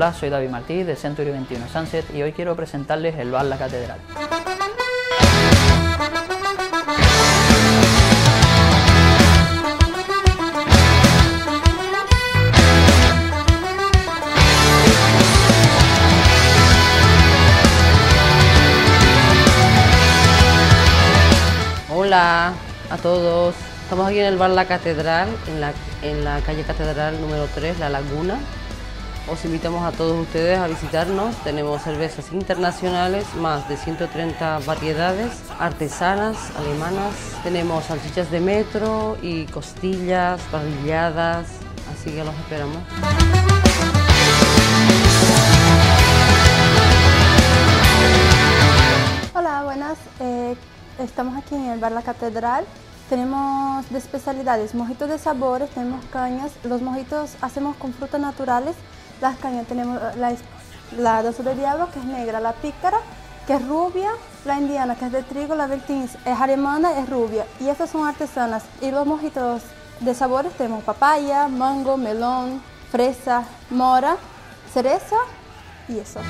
Hola, soy David Martí de Century 21 Sunset y hoy quiero presentarles el bar La Catedral. Hola a todos, estamos aquí en el bar La Catedral, en la calle Catedral número 3, La Laguna. Os invitamos a todos ustedes a visitarnos. Tenemos cervezas internacionales, más de 130 variedades, artesanas, alemanas. Tenemos salchichas de metro y costillas, parrilladas, así que los esperamos. Hola, buenas. Estamos aquí en el bar La Catedral. Tenemos de especialidades mojitos de sabores, tenemos cañas. Los mojitos hacemos con frutas naturales. Las cañas tenemos la 12 de diablo, que es negra, la pícara, que es rubia, la indiana, que es de trigo, la Veltins es alemana, es rubia. Y estas son artesanas. Y los mojitos de sabores tenemos papaya, mango, melón, fresa, mora, cereza y eso.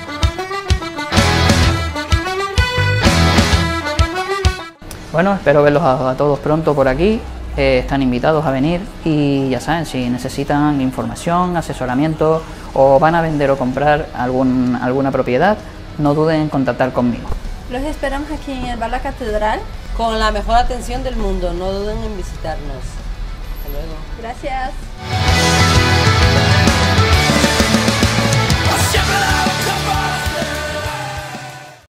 Bueno, espero verlos a todos pronto por aquí. Están invitados a venir y ya saben, si necesitan información, asesoramiento o van a vender o comprar alguna propiedad, no duden en contactar conmigo. Los esperamos aquí en el bar La Catedral. Con la mejor atención del mundo, no duden en visitarnos. Hasta luego. Gracias.